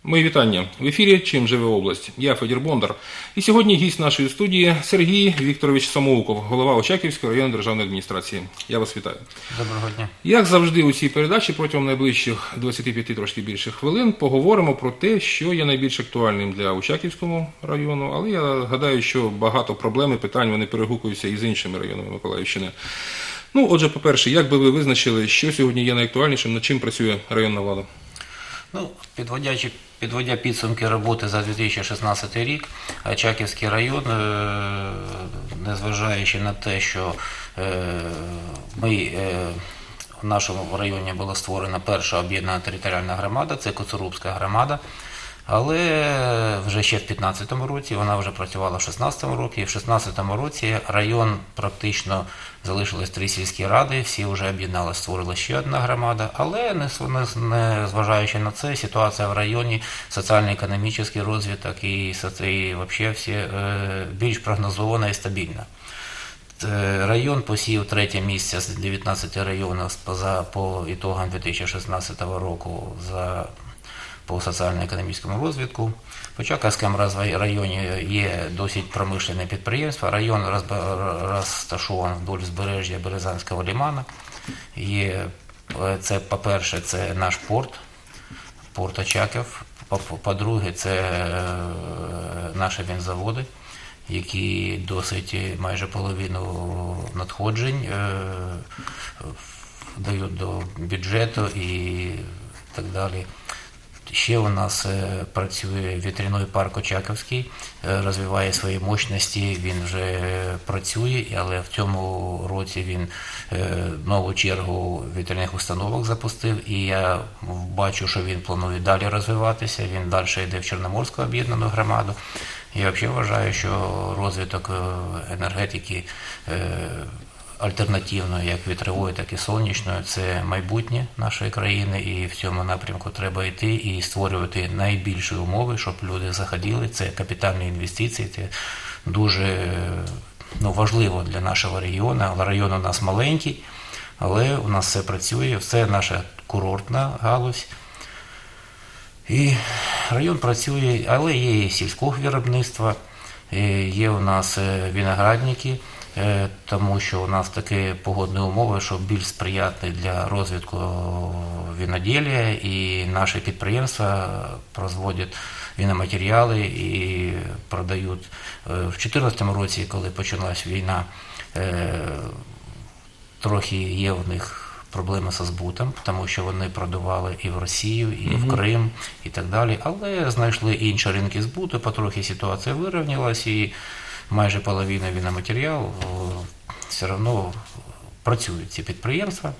Мої вітання. В ефірі «Чим живе область». Я Федір Бондар. І сьогодні гість нашої студії Сергій Вікторович Самоуков, голова Очаківської районної державної адміністрації. Я вас вітаю. Доброго дня. Як завжди у цій передачі протягом найближчих 25 трошки більше хвилин поговоримо про те, що є найбільш актуальним для Очаківського району, але я гадаю, що багато проблем і питань вони перегукуються і з іншими районами Миколаївщини. Отже, по-перше, як би ви визначили, що сьогодні є найактуальнішим, над чим працює районна влада? Підводя підсумки роботи за 2016 рік, Очаківський район, незважаючи на те, що в нашому районі була створена перша об'єднана територіальна громада, це Коцурубська громада, але вже ще в 2015 році, вона вже працювала в 2016 році, і в 2016 році район практично залишилось 3 сільські ради, всі вже об'єднали, створила ще одна громада, але не зважаючи на це, ситуація в районі, соціально-економічний розвиток і взагалі всі більш прогнозована і стабільна. Район посів 3 місце з 19 районів по ітогам 2016 року по соціально-економічному розвитку. В Очаківському районі є досить промишлене підприємство. Район розташований вдоль збережжя Березанського лиману. По-перше, це наш порт Очаків. По-друге, це наші бензоводи, які досить майже половину надходжень дають до бюджету і так далі. Ще у нас працює вітряний парк Очаківський, розвиває свої мощності, він вже працює, але в цьому році він нову чергу вітряних установок запустив, і я бачу, що він планує далі розвиватися, він далі йде в Чорноморську об'єднану громаду. Я взагалі вважаю, що розвиток енергетики альтернативної, як вітрової, так і сонячної, це майбутнє нашої країни, і в цьому напрямку треба йти і створювати найбільші умови, щоб люди заходили. Це капітальні інвестиції, це дуже важливо для нашого регіону. Район у нас маленький, але у нас все працює, все наша курортна галузь. І район працює, але є і сільського виробництва, є у нас виноградники, тому що у нас такі погодні умови, що більш сприятні для розвитку виноділля, і наші підприємства производять виноматеріали і продають. В 2014 році, коли почалась війна, трохи є в них проблеми зі збутом, тому що вони продавали і в Росію, і в Крим, і так далі, але знайшли інші ринки збуту, потрохи ситуація вирівнялась, і майже половина виноматеріалу все одно працюють ці підприємства.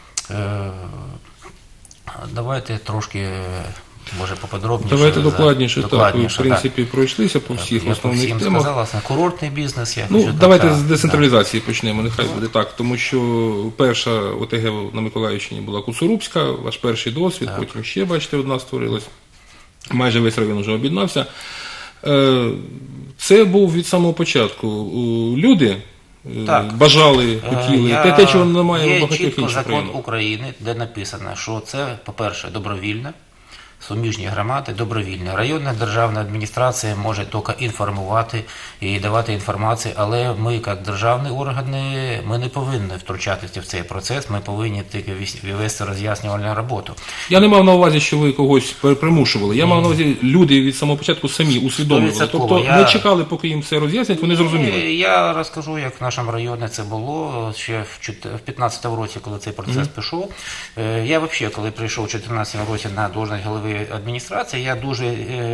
Давайте трошки, може, поподробніше. Давайте докладніше, так, ви, в принципі, пройшлися по всіх основних темах. Я сказав, курортний бізнес. Давайте з децентралізації почнемо, нехай буде так, тому що перша ОТГ на Миколаївщині була Коцурубська, ваш перший досвід, потім ще, бачите, одна створилась, майже весь район вже об'єднався. Це був від самого початку. Люди бажали, хотіли, те, чого немає в багатьох інших районах. Є чітко закон України, де написано, що це, по-перше, добровільне, суміжні громади добровільні. Районна державна адміністрація може тільки інформувати і давати інформацію, але ми, як державні органи, ми не повинні втручатися в цей процес, ми повинні тільки вести роз'яснювальну роботу. Я не мав на увазі, що ви когось примушували. Я мав на увазі, люди від самого початку самі усвідомлювали. Тобто не чекали, поки їм все роз'яснять, вони зрозуміли. Я розкажу, як в нашому районі це було ще в 2015 році, коли цей процес пішов. Я взагалі, коли прийшов у 2014 році на должність голови адміністрації, я дуже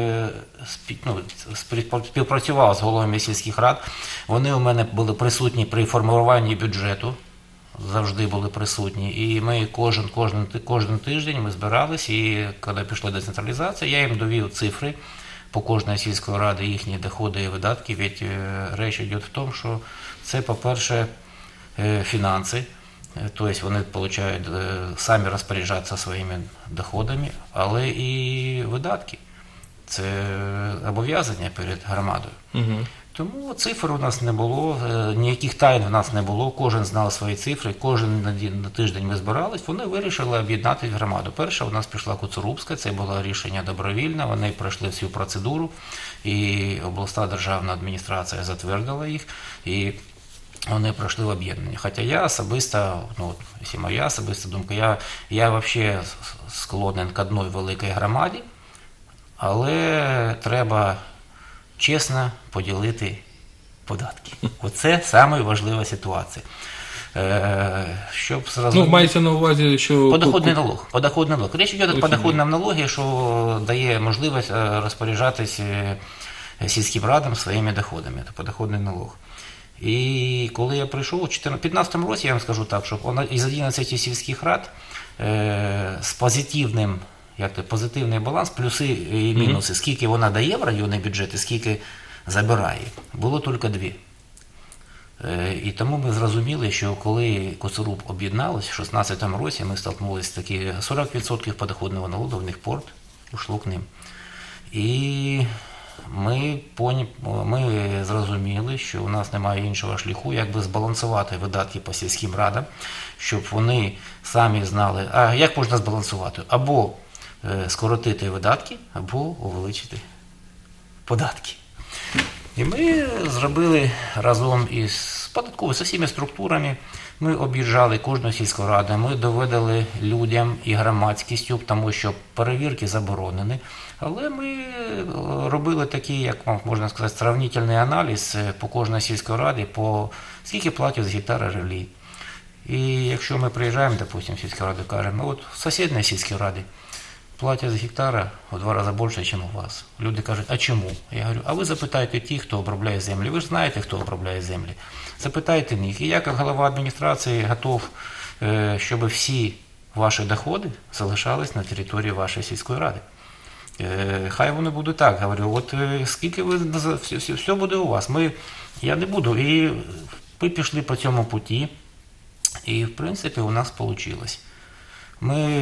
співпрацював з головами сільських рад. Вони у мене були присутні при формуванні бюджету, завжди були присутні. І ми кожен тиждень ми збирались, і коли пішла децентралізація, я їм довів цифри по кожній сільської ради, їхні доходи і видатки. Ведь річ йде в тому, що це, по-перше, фінанси. Тобто вони отримують самі розпоряджатися своїми доходами, але і видатки. Це зобов'язання перед громадою. Тому цифр у нас не було, ніяких тайн в нас не було, кожен знав свої цифри, кожен на тиждень ми збирались, вони вирішили об'єднати громаду. Перша у нас пішла Коцурубська, це було рішення добровільне, вони пройшли всю процедуру, і обласна державна адміністрація затвердила їх, і вони пройшли в об'єднання. Хоча я особисто, якщо моя особиста думка, я взагалі склонен к одній великій громаді, але треба чесно поділити податки. Оце найважливіша ситуація. Щоб зрозуміти... мається на увазі, що... Подоходний налог. Подоходний налог. Річ йде про подоходному налогі, що дає можливість розпоряджатися сільським радам своїми доходами. Це подоходний налог. І коли я прийшов у 2015 році, я вам скажу так, що із 11 сільських рад з позитивний баланс, плюси і мінуси, скільки вона дає в районний бюджет і скільки забирає, було тільки 2. І тому ми зрозуміли, що коли Коцуруб об'єдналось, в 2016 році ми столкнулися з такі 40% подоходного налогу, в них порт, ушло к ним. І ми зрозуміли, що у нас немає іншого шляху, як би збалансувати видатки по сільським радам, щоб вони самі знали, як можна збалансувати, або скоротити видатки, або увеличити податки. І ми зробили разом із податковою, з усіма структурами, ми об'їжджали кожну сільську раду, ми доводили людям і громадськістю, тому що перевірки заборонені, але ми робили такий, як можна сказати, сравнительний аналіз по кожній сільській раді, по скільки платять з гектара релі. І якщо ми приїжджаємо, допустим, в сільську раду, кажемо, от в сусідній сільській раді платять з гектара в 2 рази більше, ніж у вас. Люди кажуть, а чому? Я говорю, а ви запитайте ті, хто обробляє землі. Ви ж знаєте, хто обробляє землі. Запитайте них. І я, як голова адміністрації, готов, щоб всі ваші доходи залишались на території вашої сільської ради. Хай воно буде так. Говорю, от скільки ви, все буде у вас. Я не буду. І ми пішли по цьому путі. І, в принципі, у нас вийшло. Ми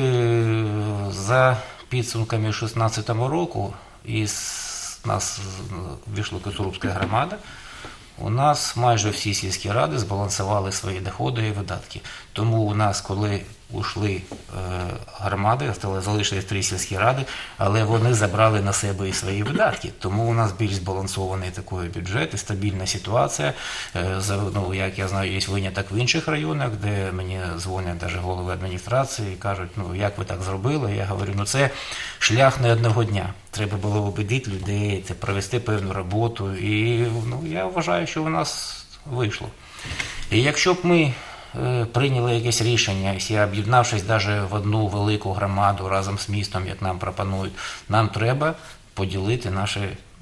за підсумками 2016 року із нас вийшла Коцурубська громада, у нас майже всі сільські ради збалансували свої доходи і видатки. Тому у нас, коли ушли громади, залишились 3 сільські ради, але вони забрали на себе і свої видатки. Тому у нас більш збалансований такий бюджет і стабільна ситуація. Як я знаю, є виняток в інших районах, де мені дзвонять навіть голови адміністрації і кажуть, як ви так зробили? Я говорю, це шлях не одного дня. Треба було убедити людей, це провести певну роботу. І я вважаю, що у нас вийшло. І якщо б ми прийняли якесь рішення, якщо об'єднавшись навіть в одну велику громаду разом з містом, як нам пропонують, нам треба поділити наші,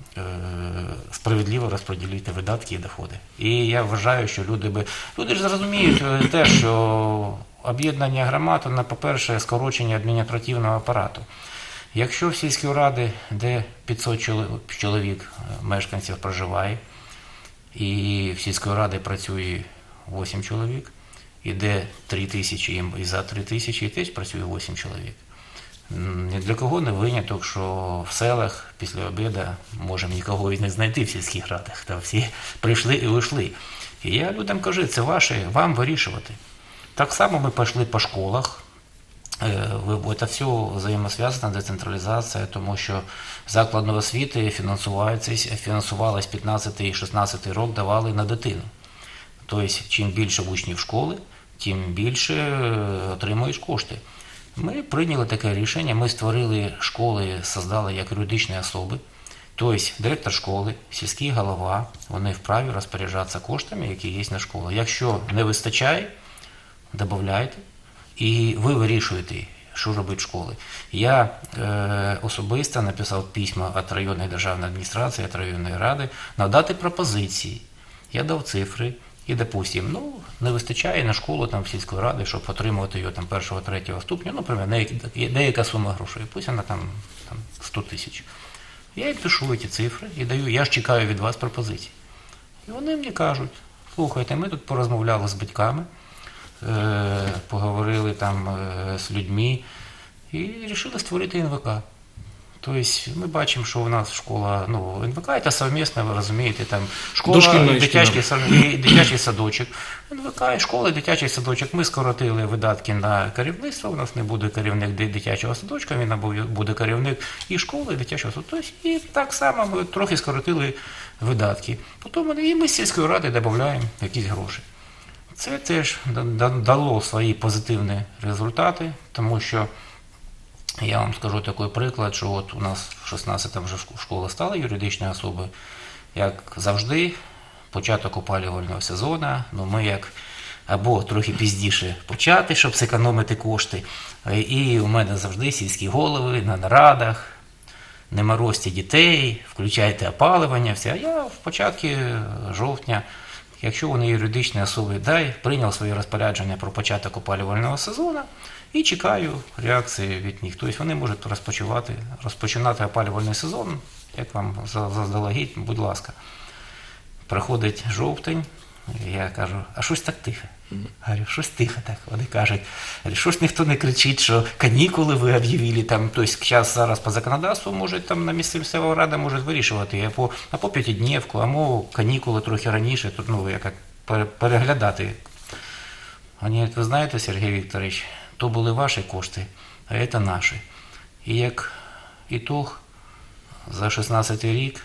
справедливо розподілити видатки і доходи. І я вважаю, що люди ж зрозуміють те, що об'єднання громад, по-перше, скорочення адміністративного апарату. Якщо в сільській раді, де 500 чоловік мешканців проживає, і в сільській раді працює 8 чоловік, іде 3 тисячі, і за 3 тисячі теж працює 8 чоловік. Ні для кого не виняток, що в селах після обіду можемо нікого і не знайти в сільських радах. Та всі прийшли і вийшли. І я людям кажу, це вам вирішувати. Так само ми пішли по школах. Це все взаємосв'язана децентралізація, тому що заклади освіти фінансувалися 15 і 16 рік, давали на дитину. Тобто, чим більше учнів школи, тим більше отримуєш кошти. Ми прийняли таке рішення, ми створили школи, створили як юридичні особи. Тобто, директор школи, сільський голова, вони вправі розпоряджатися коштами, які є на школі. Якщо не вистачає, додавайте. І ви вирішуєте, що робити школи. Я особисто написав письма від районної державної адміністрації, від районної ради, надати пропозиції. Я дав цифри і, допустимо, не вистачає на школу в сільської ради, щоб отримувати її 1-3 ступеня, наприклад, деяка сума грошей, пусть вона 100 тисяч. Я їм пишу ці цифри і даю, я ж чекаю від вас пропозицій. І вони мені кажуть, слухайте, ми тут порозмовляли з батьками, поговорили з людьми і вирішили створити НВК. Тобто ми бачимо, що у нас школа, ну, НВК це совмісно, ви розумієте, там школа Дошкільна і і і дитячий садочок. НВК і школа, і дитячий садочок. Ми скоротили видатки на керівництво, у нас не буде керівник дитячого садочка, він буде керівник і школи, і дитячого садочка. Тобто, і так само ми трохи скоротили видатки. Потім і ми з сільської ради додаємо якісь гроші. Це теж дало свої позитивні результати, тому що я вам скажу такий приклад, що от у нас в 16-му вже школа стала юридичною особою. Як завжди, початок опалювального сезону, ну ми як або трохи пізніше почати, щоб зекономити кошти. І у мене завжди сільські голови на нарадах, не морозьте дітей, включайте опалювання, все. А я в початку жовтня, якщо вони юридичні особи, прийняв своє розпорядження про початок опалювального сезону і чекаю реакції від них. Тобто вони можуть розпочинати опалювальний сезон, як вам заздалегідь, будь ласка. Приходить жовтень, я кажу, а щось так тихо. Говорю, щось тихо так. Вони кажуть, що ж ніхто не кричить, що канікули ви об'явили, там, тобто зараз по законодавству може там на місцева рада може вирішувати, або п'ятидневку, або канікули трохи раніше, тут, ну, як переглядати. Вони говорять, ви знаєте, Сергій Вікторович, то були ваші кошти, а це наші. І як ітог, за 16-й рік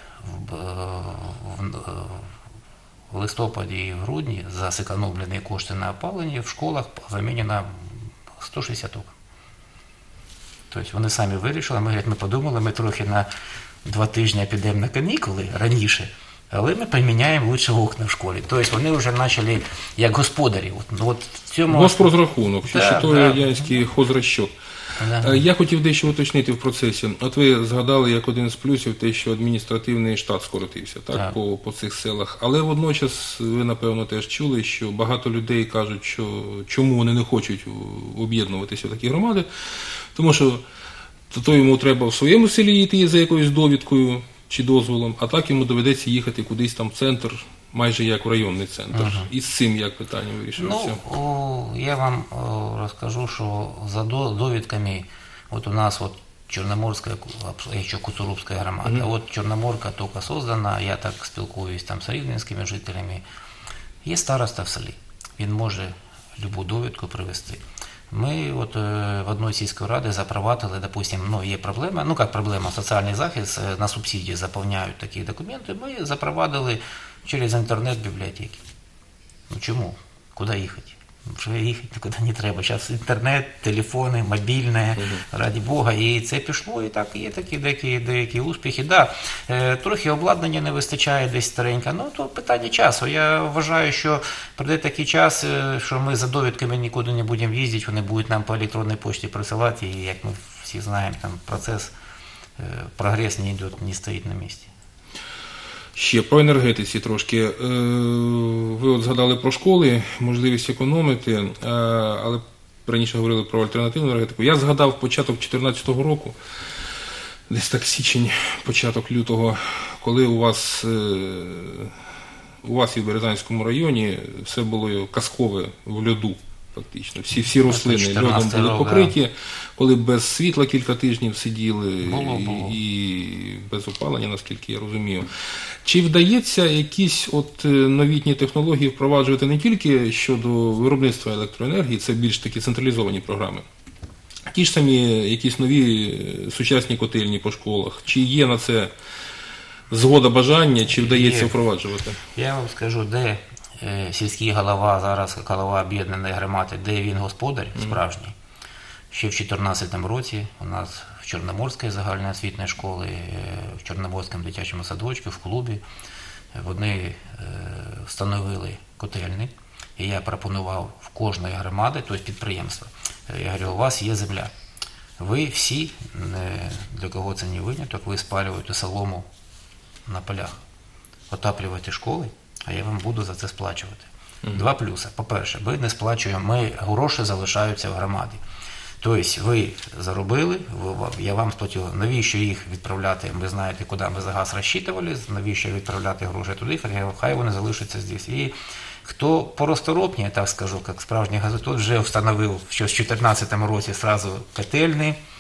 в листопаді і в грудні за зекономлені кошти на опалення в школах замінено 160 окон. Тобто вони самі вирішили, ми подумали, ми трохи на 2 тижні підемо на канікули раніше, але ми поміняємо лучше окна в школі. Тобто вони вже почали як господарі. Госпрозрахунок, ще той радянський хозрасчет. Я хотів дещо уточнити в процесі. От ви згадали як один з плюсів те, що адміністративний штат скоротився по цих селах. Але водночас ви, напевно, теж чули, що багато людей кажуть, що чому вони не хочуть об'єднуватися в такі громади, тому що то йому треба в своєму селі йти за якоюсь довідкою чи дозволом, а так йому доведеться їхати кудись там в центр, майже як в районний центр. І з цим як питання вирішується? Ну, я вам розкажу, що за довідками, от у нас от Чорноморська, ще Куцурубська громада, от Чорноморка тільки создана, я так спілкуюсь там з рівненськими жителями, є староста в селі, він може любу довідку привезти. Ми от в одній сільській раді запровадили, допустим, ну є проблема, ну як проблема, соціальний захист, на субсидії заповняють такі документи, ми запровадили через інтернет-бібліотеки. Ну чому? Куди їхати? Вже їхати нікуди не треба. Зараз інтернет, телефони, мобільне, раді Бога. І це пішло, і так є такі деякі успіхи. Да, трохи обладнання не вистачає десь старенька, ну то питання часу. Я вважаю, що прийде такий час, що ми за довідками нікуди не будемо їздити, вони будуть нам по електронній пошті присилати, і як ми всі знаємо, там процес, прогрес не йде, не стоїть на місці. Ще про енергетиці трошки. Ви от згадали про школи, можливість економити, але раніше говорили про альтернативну енергетику. Я згадав початок 2014 року, десь так січень, початок лютого, коли у вас і в Березанському районі все було казкове в льоду. Фактично. Всі рослини льодом були покриті, коли без світла кілька тижнів сиділи і без опалення, наскільки я розумію. Чи вдається якісь от новітні технології впроваджувати не тільки щодо виробництва електроенергії, це більш такі централізовані програми, ті ж самі якісь нові сучасні котельні по школах, чи є на це згода, бажання, чи вдається впроваджувати? Я вам скажу, де сільський голова, зараз голова об'єднаної громади, де він господар справжній. Ще в 2014 році у нас в Чорноморській загальноосвітній школі, в Чорноморському дитячому садочку, в клубі, вони встановили котельні. І я пропонував в кожної громади, тобто підприємства, я говорю, у вас є земля. Ви всі, для кого це не виняток, ви спалюєте солому на полях, отаплюєте школи, а я вам буду за це сплачувати. Два плюси. По-перше, ви не сплачуємо, гроші залишаються в громаді. Тобто ви заробили, я вам сплатив, навіщо їх відправляти, ви знаєте, куди ми за газ розчитували, навіщо відправляти гроші туди, хай вони залишаться здесь. І хто поросторопніше, так скажу, як справжній газотот, вже встановив, що в 2014 році одразу котельні,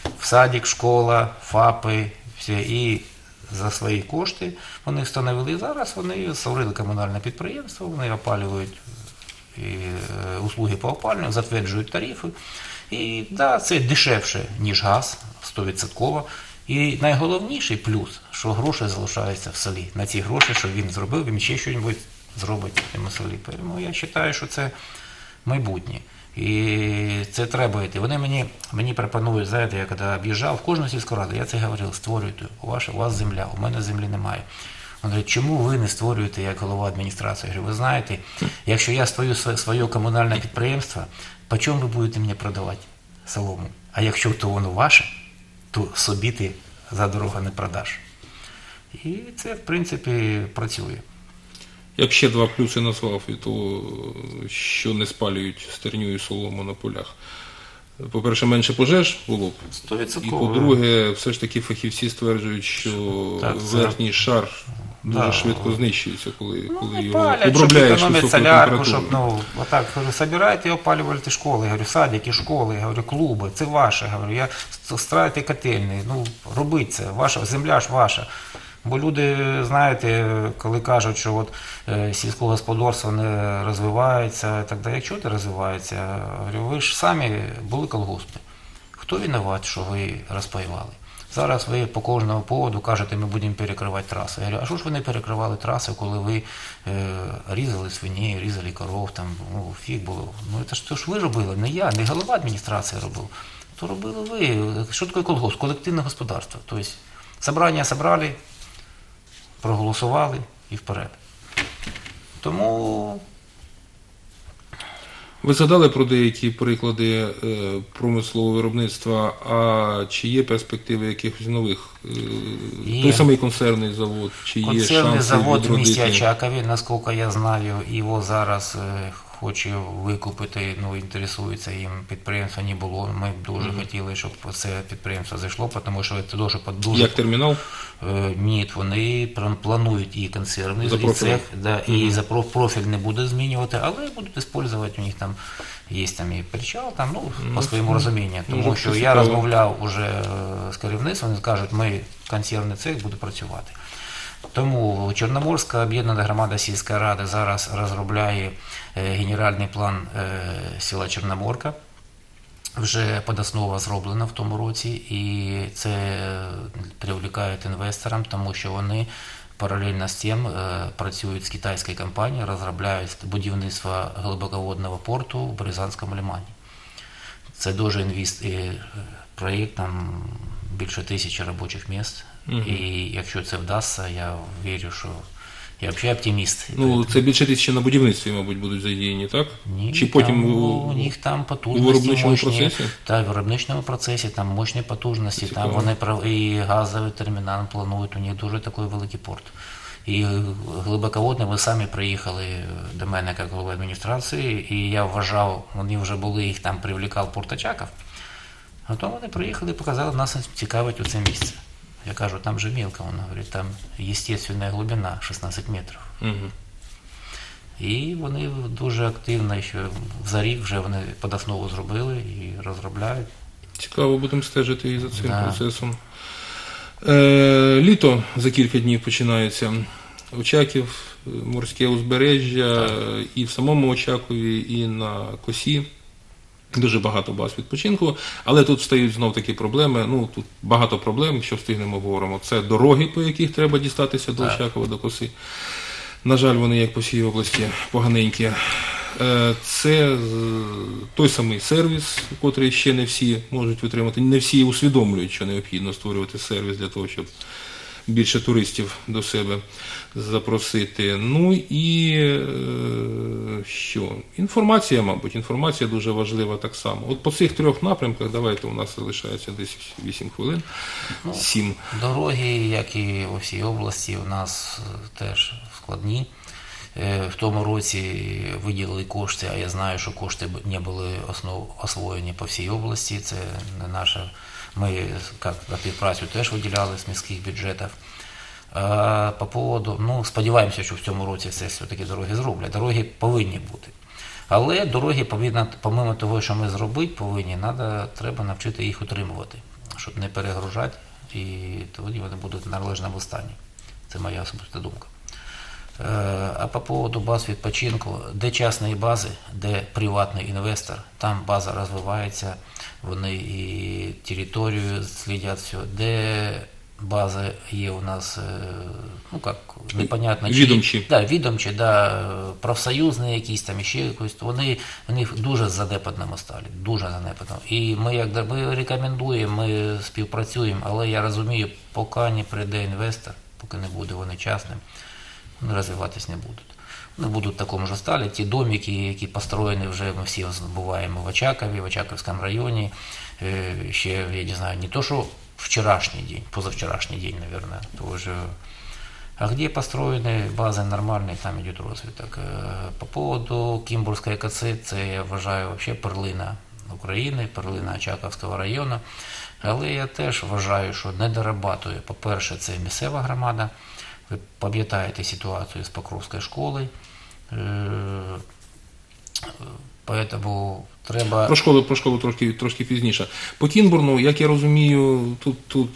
в садик, школа, ФАПи, все, і за свої кошти вони встановили. Зараз вони створили комунальне підприємство, вони опалюють услуги по опалюванню, затверджують тарифи. І да, це дешевше, ніж газ, 100%. І найголовніший плюс, що гроші залишаються в селі. На ці гроші, що він зробив, він ще щось зробить в цьому селі. Тому я вважаю, що це майбутнє. І це треба йти. Вони мені пропонують, знаєте, я коли об'їжджав, в кожну сільську раду, я це говорив, створюйте, у вас земля, у мене землі немає. Він говорить, чому ви не створюєте як голова адміністрації? Я говорю, ви знаєте, якщо я створю своє комунальне підприємство, по чому ви будете мені продавати солому? А якщо то воно ваше, то собі ти за дорогу не продаш. І це, в принципі, працює. Я б ще два плюси назвав від того, що не спалюють стерню і солому на полях. По-перше, менше пожеж було б. 100%. І по-друге, все ж таки фахівці стверджують, що верхній шар дуже швидко знищується, коли його обробляєш щоб високою солярку, температурою. щоб, отак, говорю, собирайте і опалювати школи, говорю, садики, школи, говорю, клуби, це ваше, говорю, страйте котельні, робіть це, ваша, земля ж ваша. Бо люди, знаєте, коли кажуть, що от сільське господарство не розвивається, так далі, якщо не розвивається, говорю, ви ж самі були колгоспи. Хто винуват, що ви розпаювали? Зараз ви по кожному поводу кажете, ми будемо перекривати траси. Я говорю, а що ж ви не перекривали траси, коли ви різали свині, різали коров, там, фіг було. Це ж ви робили, не я, не голова адміністрації робив. То робили ви. Що таке колгосп? Колективне господарство. Тобто, собрання собрали, проголосували і вперед. Тому... Ви згадали про деякі приклади промислового виробництва, а чи є перспективи якихось нових? Той самий консервний завод, чи є шанси відродити? Консервний завод в місті Очакові, наскільки я знаю, його зараз хоче викупити, інтересується їм підприємство не було. Ми б дуже хотіли, щоб це підприємство зайшло, тому що це дуже... Як термінал? Ні, вони планують і консервний цех, і за профіль не буде змінювати, але будуть використовувати, у них там є і причал, по своєму розумінню. Тому що я розмовляв уже з керівництвом, вони кажуть, ми консервний цех буде працювати. Тому Чорноморська об'єднана громада сільської ради зараз розробляє генеральний план села Чорноморка. Вже подоснова зроблена в тому році, і це привлікає інвесторам, тому що вони паралельно з тим працюють з китайською компанією, розробляють будівництво глибоководного порту в Березанському лимані. Це дуже проєкт, там більше 1000 робочих місць. І якщо це вдасться, я вірю, що я взагалі оптиміст. Це більше 1000 на будівництві, мабуть, будуть задіяні, так? Ні, чи потім у них там потужності у виробничому мощні, процесі? Так, в виробничному процесі, там мощні потужності, там вони і газовий термінал планують, у них дуже такий великий порт. І глибоководний, ви самі приїхали до мене як голова адміністрації, і я вважав, вони вже були, їх там привлікав Порт Очаков, а то вони приїхали і показали, нас цікавить оце місце. Я кажу, там же мелко, он говорить, там естественная глибина 16 метрів. І вони дуже активно, ще за рік вже вони подоснову зробили і розробляють. Цікаво, будемо стежити і за цим процесом. Літо за кілька днів починається. Очаків, морське узбережжя, і в самому Очакові, і на Косі. Дуже багато баз відпочинку, але тут стають знов такі проблеми, тут багато проблем, що встигнемо обговоримо. Це дороги, по яких треба дістатися до Очакова, до Коси. На жаль, вони, як по всій області, поганенькі. Це той самий сервіс, який ще не всі можуть витримати, не всі усвідомлюють, що необхідно створювати сервіс для того, щоб більше туристів до себе запросити. І що? Інформація, мабуть, інформація дуже важлива так само. От по цих 3 напрямках, давайте, у нас залишається десь 8 хвилин, 7. Дороги, як і у всій області, у нас теж складні. В тому році виділили кошти, а я знаю, що кошти не були освоєні по всій області, це не наша. Ми, як співпрацю, теж виділяли з міських бюджетів. По поводу, сподіваємося, що в цьому році все-таки дороги зроблять. Дороги повинні бути. Але дороги, помимо того, що ми зробити повинні, треба навчити їх утримувати. щоб не перегружати, і тоді вони будуть в належному стані. Це моя особиста думка. А по поводу баз відпочинку, де частні бази, де приватний інвестор, там база розвивається, вони і територію слідять, все. Де бази є у нас, непонятно, відомчі. Відомчі, профсоюзні якісь там, ще якось, вони дуже в занепадному сталі, дуже занепадному. І ми рекомендуємо, ми співпрацюємо, але я розумію, поки не прийде інвестор, поки не буде вони частним, вони розвиватись не будуть. Вони будуть в такому ж сталі. Ті домики, які построєні вже, ми всі буваємо в Очакові, в Очаковському районі, ще, я не знаю, не то, що вчорашний день, позавчорашний день, наверное, тоже. А где построены базы нормальные, там идет розвиток. По поводу Кімбурської КЦ, це, я вважаю, вообще перлина України, перлина Очаковського району. Але я теж вважаю, що не дорабатує. По-перше, це місцева громада. Ви пам'ятаєте ситуацію з Покровською школою. Поэтому треба... Про школу трошки пізніше. По Кінбурну, як я розумію, тут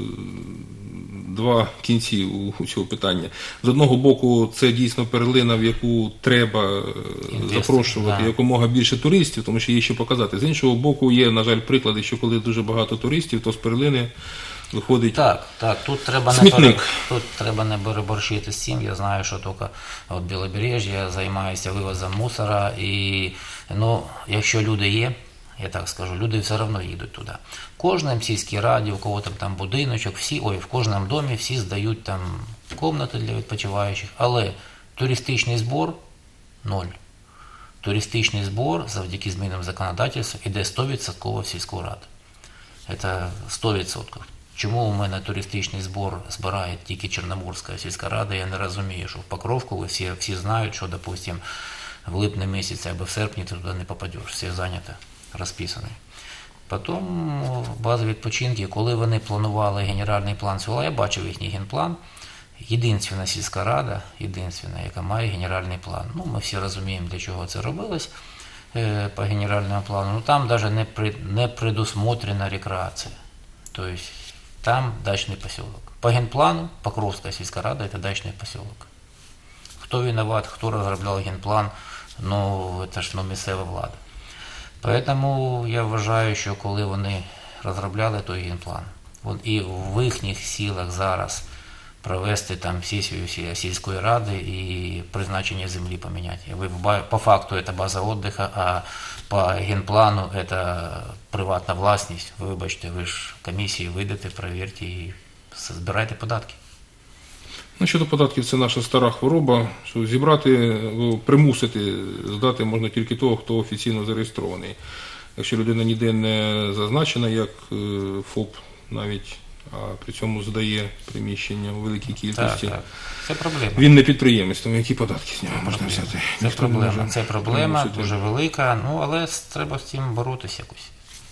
два кінці у цього питання. З одного боку, це дійсно перлина, в яку треба запрошувати якомога більше туристів, тому що є що показати. З іншого боку, є, на жаль, приклади, що коли дуже багато туристів, то з перлини виходить Так, тут треба не переборщити з цим. Я знаю, що тільки от Білобережжя займається вивозом мусора, і якщо люди є, я так скажу, люди все одно їдуть туди. В кожному сільській раді, у кого там будиночок, в кожному домі всі здають там кімнати для відпочиваючих, але туристичний збор – ноль. Туристичний збор завдяки змінам законодавства йде 100% в сільську раду. Це 100%. Чому у мене туристичний збор збирає тільки Чорноморська сільська рада, я не розумію, що в Покровську всі знають, що, допустим, в липні місяці або в серпні ти туди не попадеш, все зайнято, розписано. Потім бази відпочинки, коли вони планували генеральний план села, я бачив їхній генплан, єдинственна сільська рада, яка має генеральний план. Ми всі розуміємо, для чого це робилось по генеральному плану, там навіть не предусмотрена рекреація. Тобто там дачний поселок. По генплану Покровська сільська рада – це дачний поселок. Хто виноват, хто розробляв генплан, це ж місцева влада. Тому я вважаю, що коли вони розробляли той генплан, і в їхніх силах зараз провести там сесію сільської ради і призначення землі поміняти. По факту це база відпочинку, а по генплану це приватна власність. Вибачте, ви ж комісії вийдете, перевірте і збирайте податки. Щодо податків, це наша стара хвороба, що зібрати, примусити здати можна тільки того, хто офіційно зареєстрований. Якщо людина ніде не зазначена, як ФОП навіть, а при цьому здає приміщення у великій кількості. Так. Це проблема. Він не підприємець, тому які податки з нього можна взяти? Це проблема дуже велика, але треба з цим боротися якось.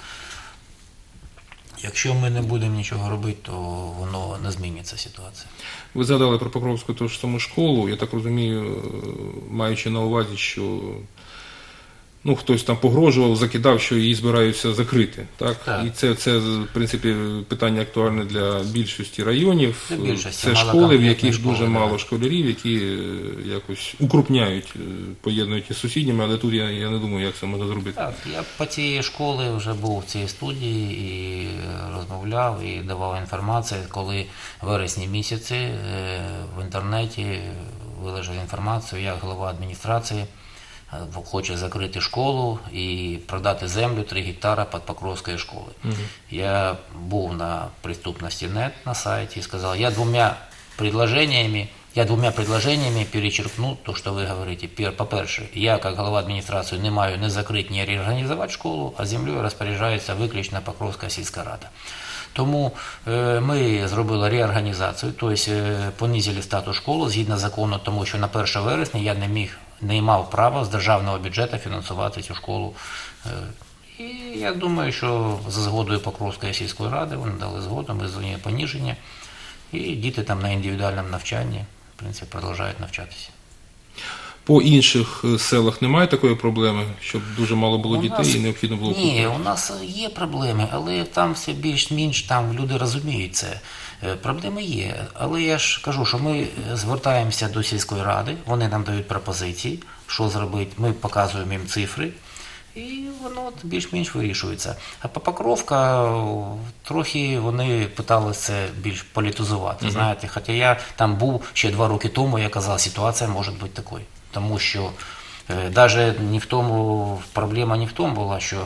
Якщо ми не будемо нічого робити, то воно не зміниться ситуація. Ви згадали про Покровську ту ж саму школу, я так розумію, маючи на увазі, що хтось там погрожував, закидав, що її збираються закрити. Так? І це, в принципі, питання актуальне для більшості районів. Це школи, в яких дуже мало школярів, які якось укрупняють, поєднують із сусідніми, але тут я не думаю, як це можна зробити. Так, я по цій школі вже був в цій студії і розмовляв, і давав інформацію, коли в вересні місяці в інтернеті виложив інформацію, як голова адміністрації хоче закрити школу і продати землю 3 гектара під Покровською школою. Я був на преступності.нет на сайті і сказав, я двумя предложениями перечеркну то, що ви говорите. По-перше, я, як голова адміністрації, не маю не закрити, не реорганізувати школу, а землею розпоряджається виключно Покровська сільська рада. Тому ми зробили реорганізацію, тобто понизили статус школи згідно закону, тому що на 1 вересня я не мав права з державного бюджету фінансувати цю школу. І я думаю, що за згодою Покровської сільської ради вони дали згоду, ми з нею поніження, і діти там на індивідуальному навчанні, в принципі, продовжують навчатися. По інших селах немає такої проблеми, щоб дуже мало було У дітей нас- і необхідно було Ні, купити? у нас є проблеми, але там все більш-менш там люди розуміють це. Проблеми є, але я ж кажу, що ми звертаємося до сільської ради, вони нам дають пропозиції, що зробити, ми показуємо їм цифри, і воно от більш-менш вирішується. А по Покровка трохи вони питалися це більш політизувати. Знаєте, хоча я там був ще 2 роки тому, я казав, ситуація може бути такою. Тому що навіть не в тому, проблема не в тому була, що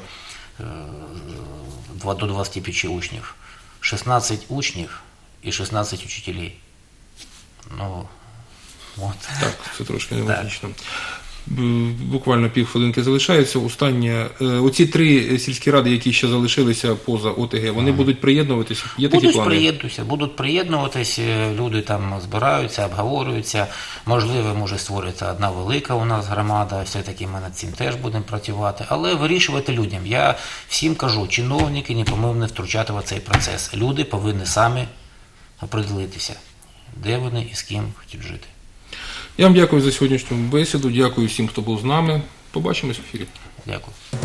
до 25 учнів, 16 учнів і 16 учителів. Ну, от. Так, це трошки нелогічно. Буквально півхвилинки залишається. Останнє. Оці 3 сільські ради, які ще залишилися поза ОТГ, вони будуть приєднуватися? Є такі плани? Будуть приєднуватися, люди там збираються, обговорюються. Можливо, може створиться одна велика у нас громада, все-таки ми над цим теж будемо працювати. Але вирішувати людям. Я всім кажу, чиновники не повинні втручати в цей процес. Люди повинні самі определитися, де вони і з ким хочуть жити. Я вам дякую за сьогоднішню бесіду, дякую всім, хто був з нами. Побачимось в ефірі. Дякую.